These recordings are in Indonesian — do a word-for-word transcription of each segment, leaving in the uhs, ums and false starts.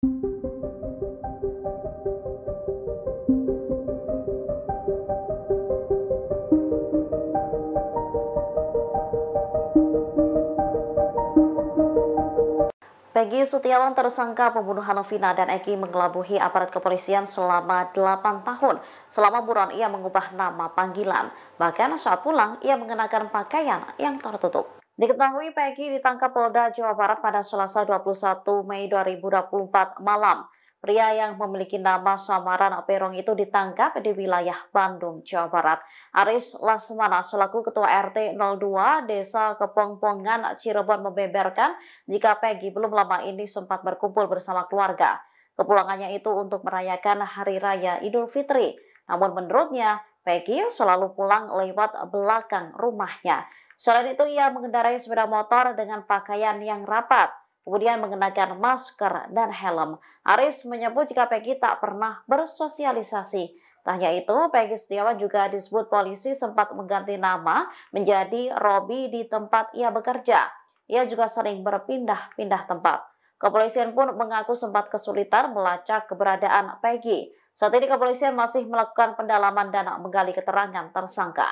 Peggy Setiawan, tersangka pembunuhan Vina dan Eki, mengelabuhi aparat kepolisian selama delapan tahun. Selama buron ia mengubah nama panggilan. Bahkan saat pulang ia mengenakan pakaian yang tertutup. Diketahui Peggy ditangkap Polda Jawa Barat pada Selasa dua puluh satu Mei dua ribu dua puluh empat malam. Pria yang memiliki nama samaran Perong itu ditangkap di wilayah Bandung, Jawa Barat. Aris Lasmana selaku Ketua R T nol dua Desa Kepongpongan, Cirebon membeberkan jika Peggy belum lama ini sempat berkumpul bersama keluarga. Kepulangannya itu untuk merayakan Hari Raya Idul Fitri. Namun menurutnya, Peggy selalu pulang lewat belakang rumahnya. Selain itu, ia mengendarai sepeda motor dengan pakaian yang rapat, kemudian mengenakan masker dan helm. Aris menyebut jika Peggy tak pernah bersosialisasi. Tak hanya itu, Peggy Setiawan juga disebut polisi sempat mengganti nama menjadi Robi di tempat ia bekerja. Ia juga sering berpindah-pindah tempat. Kepolisian pun mengaku sempat kesulitan melacak keberadaan Peggy. Saat ini kepolisian masih melakukan pendalaman dan menggali keterangan tersangka.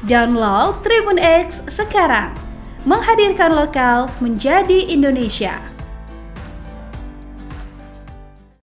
Download Tribun X sekarang, menghadirkan lokal menjadi Indonesia.